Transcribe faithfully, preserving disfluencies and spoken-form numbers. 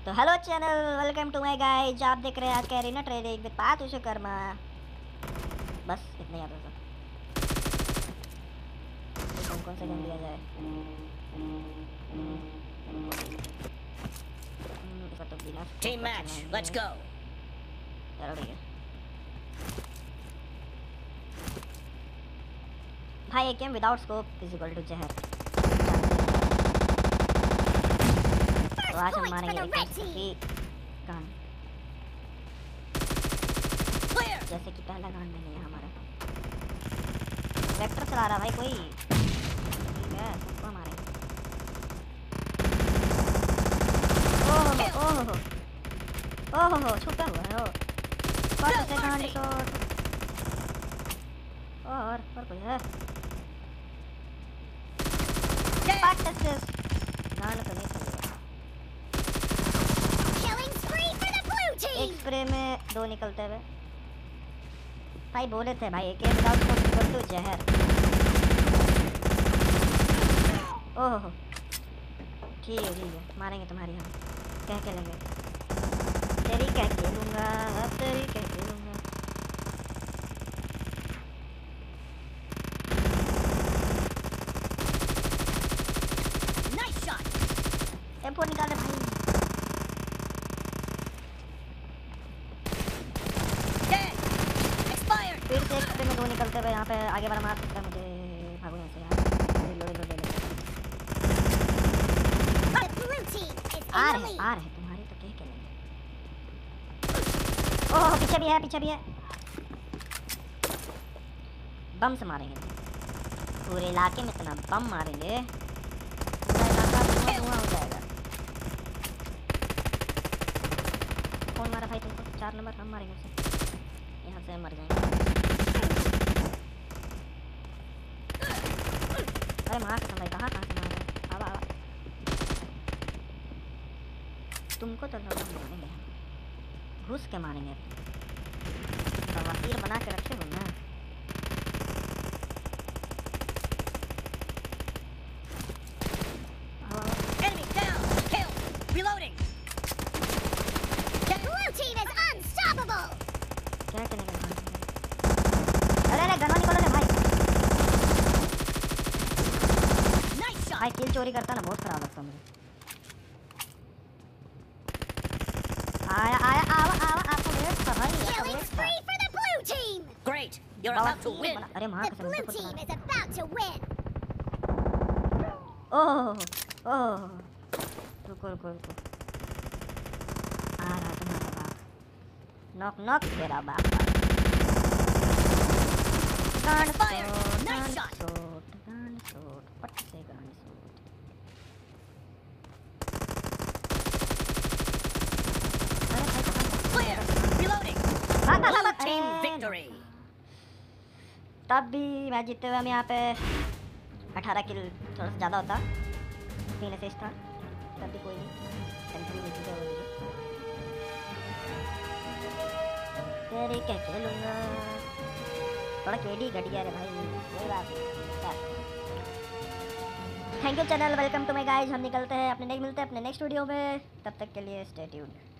तो hello channel, welcome to my guys. आप देख रहे हैं आज कैरीना ट्रेडिंग विद पार्थ विश्वकर्मा। बस इतना याद होगा। कौन कौन सा गन दिया जाए? इसका तो बिना टीम मैच, लेट्स गो। चलो ठीक है भाई। एक game without scope is equal to जहर। तो आज हम मारेंगे एक गान, जैसे कि पहला गान मैंने यहाँ मारा। वेक्टर चला रहा भाई कोई, ठीक है सबको मारेंगे। ओह ओह ओह ओह छुपा हुआ है। ओ कौन से गान शॉट? और और कोई है? पार्ट टेस्ट गान तो नहीं चलेगा। एक स्प्रे में दो निकलते हुए भाई। बोले थे भाई एक विदाउट स्कोप टू जहर। ओह ठीक है ठीक है, मारेंगे तुम्हारी हम। कह के लेंगे तेरी कह के लूँगा, अब तेरी कह के लूँगा। Nice shot. एम फोर निकाल दे भाई। फिर से एक स्प्रे में दो निकलते हुए यहाँ पे आगे वाला मार सकता है मुझे। भागो यहाँ से यार। Reload reload reload. आ रहे आ रहे तुम्हारी तो क्या करेंगे। ओह पीछे भी है, पीछे भी है। बम से मारेंगे पूरे इलाके में, इतना बम मारेंगे पूरा इलाका धुआं धुआं हो जाएगा। कौन मारा भाई तुमको? चार नंबर हम मारेंगे उसे। यहाँ से मर जाएंगे। अरे मार कसम भाई, कहाँ कहाँ से मार रहे हैं? आवा आवा, तुमको तो लोग मारेंगे, घुस के मारेंगे। तो वसीर बना के रखे हो ना। Enemy down. Kill. Reloading. Blue team is unstoppable. क्या करेंगे? अरे अरे गनवा निकालो ना भाई। Nice shot. भाई किल चोरी करता ना, बहुत खराब लगता मुझे। आया आया आवा आवा आपको वेट कर भाई। Killing spree for the blue team. Great. You're about to win. अरे मार The कसम blue से team is about to win. ओह ओह रुको रुको रुको। आ रहा तुम्हारा बाप। नॉक नॉक तेरा बाप। Gun Fire. Shot, Nice gun shot. Shot, gun shot, पट से गान शॉट। अरे भाई कहाँ? Clear. Reloading. भाग भाग Blue भाग। team अरे, victory. तब भी मैच जीतते हुए हम यहाँ पे अठारह किल, थोड़ा सा ज़्यादा होता, तीन असिस्ट था। तब भी कोई नहीं, सेंचुरी मिल चुकी है मुझे। तेरी क्या खेलूँगा, थोड़ा केडी घट गया रे भाई, कोई बात नहीं। Thank you channel, welcome to my guys. हम निकलते हैं अपने नेक्स्ट मिलते हैं अपने नेक्स्ट वीडियो में। तब तक के लिए स्टे ट्यून्ड।